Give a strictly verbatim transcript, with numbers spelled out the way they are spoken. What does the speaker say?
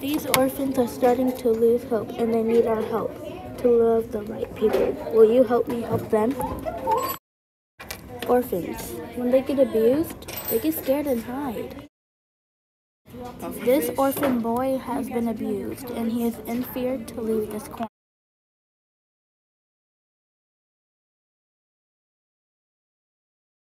These orphans are starting to lose hope, and they need our help to love the right people. Will you help me help them? Orphans, when they get abused, they get scared and hide. This orphan boy has been abused, and he is in fear to leave this corner.